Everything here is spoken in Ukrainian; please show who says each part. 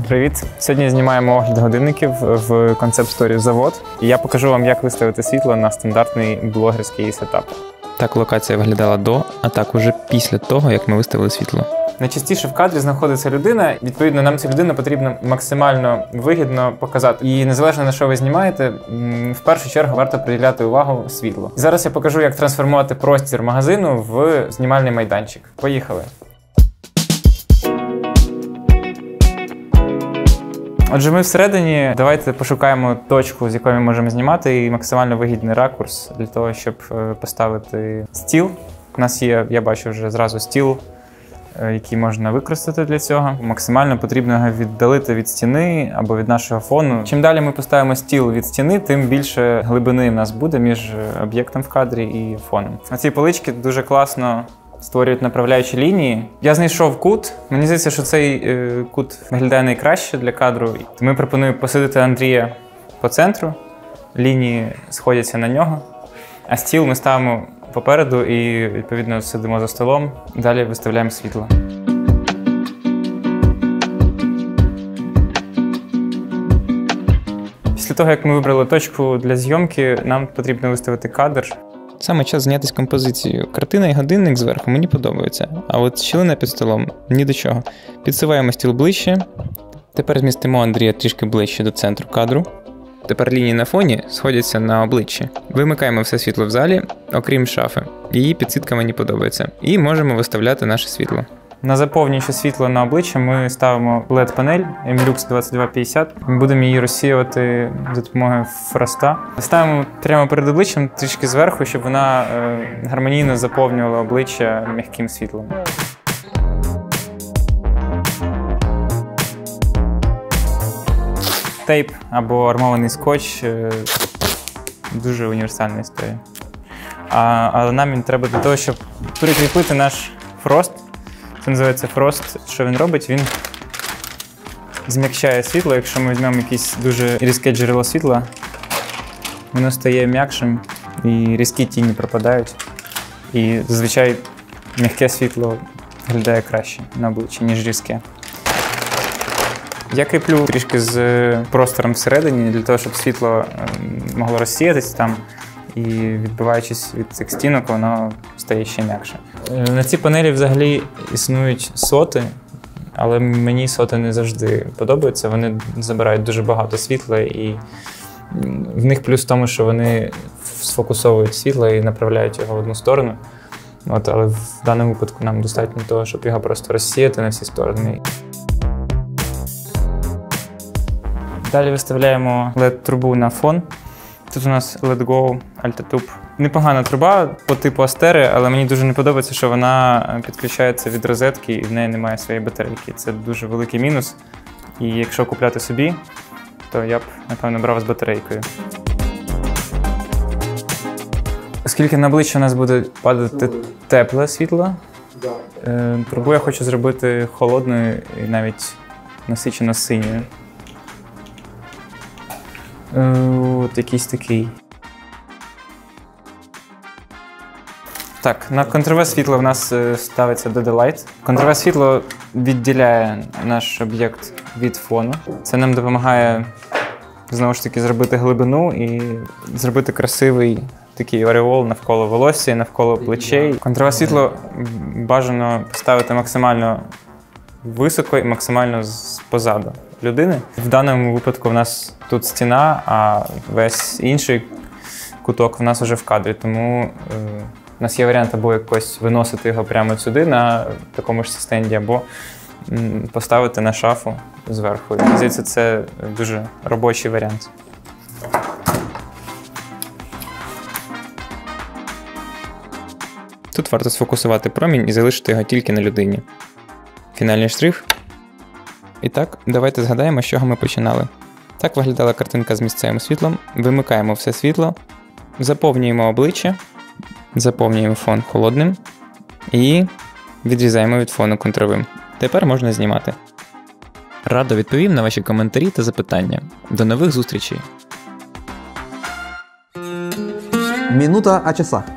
Speaker 1: Привіт! Сьогодні знімаємо огляд годинників в концепт-сторі «Завод». І я покажу вам, як виставити світло на стандартний блогерський сетап.
Speaker 2: Так локація виглядала до, а так уже після того, як ми виставили світло.
Speaker 1: Найчастіше в кадрі знаходиться людина, відповідно, нам цю людину потрібно максимально вигідно показати. І незалежно на що ви знімаєте, в першу чергу варто приділяти увагу світлу. Зараз я покажу, як трансформувати простір магазину в знімальний майданчик. Поїхали! Отже, ми всередині, давайте пошукаємо точку, з якої ми можемо знімати, і максимально вигідний ракурс для того, щоб поставити стіл. У нас є, я бачу вже зразу стіл, який можна використати для цього. Максимально потрібно його віддалити від стіни або від нашого фону. Чим далі ми поставимо стіл від стіни, тим більше глибини в нас буде між об'єктом в кадрі і фоном. На цій поличці дуже класно створюють направляючі лінії. Я знайшов кут. Мені здається, що цей кут виглядає найкраще для кадру. Тому я пропоную посадити Андрія по центру. Лінії сходяться на нього. А стіл ми ставимо попереду і, відповідно, сидимо за столом. Далі виставляємо світло. Після того, як ми вибрали точку для зйомки, нам потрібно виставити кадр.
Speaker 2: Саме час знятись композицією. Картина і годинник зверху мені подобаються, а от щілина під столом – ні до чого. Підсуваємо стіл ближче. Тепер змістимо Андрія трішки ближче до центру кадру. Тепер лінії на фоні сходяться на обличчі. Вимикаємо все світло в залі, окрім шафи. Її підсвітка мені подобається. І можемо виставляти наше світло.
Speaker 1: На заповнююче світло на обличчя ми ставимо LED-панель Emilux 2250. Ми будемо її розсіювати за допомогою фроста. Ставимо прямо перед обличчям, трішки зверху, щоб вона гармонійно заповнювала обличчя м'яким світлом. Тейп або армований скотч – дуже універсальна історія. Але нам він треба для того, щоб прикріпити наш фрост. Це називається фрост. Що він робить? Він зм'якшає світло. Якщо ми візьмемо якесь дуже різке джерело світла, воно стає м'якшим і різкі тіні пропадають. І зазвичай м'яке світло виглядає краще на обличчі, ніж різке. Я кріплю трішки з простором всередині, для того, щоб світло могло розсіятись там. І відбиваючись від цих стінок, воно стає ще м'якше. На цій панелі взагалі існують соти, але мені соти не завжди подобаються. Вони забирають дуже багато світла, і в них плюс в тому, що вони сфокусовують світло і направляють його в одну сторону. Але в даному випадку нам достатньо того, щоб його просто розсіяти на всі сторони. Далі виставляємо LED-трубу на фон. Тут у нас LED-Go Altatube. Непогана труба по типу Астери, але мені дуже не подобається, що вона підключається від розетки і в неї немає своєї батарейки. Це дуже великий мінус. І якщо купляти собі, то я б, напевно, брав з батарейкою. Оскільки на обличчя у нас буде падати тепле світло, трубу я хочу зробити холодною і навіть насичено синьою. От якийсь такий. Так, на контрове світло в нас ставиться DD Light. Контрове світло відділяє наш об'єкт від фону. Це нам допомагає, знову ж таки, зробити глибину і зробити красивий такий ореол навколо волосся, навколо плечей. Контрове світло бажано ставити максимально високо і максимально позаду людини. В даному випадку в нас тут стіна, а весь інший куток в нас вже в кадрі, тому у нас є варіант або якось виносити його прямо сюди на такому ж стенді, або поставити на шафу зверху. Мені здається, це дуже робочий варіант.
Speaker 2: Тут варто сфокусувати промінь і залишити його тільки на людині. Фінальний штрих. І так, давайте згадаємо, з чого ми починали. Так виглядала картинка з місцевим світлом. Вимикаємо все світло, заповнюємо обличчя, заповнюємо фон холодним і відрізаємо від фону контровим. Тепер можна знімати. Радо відповім на ваші коментарі та запитання. До нових зустрічей!
Speaker 3: Минута о часах.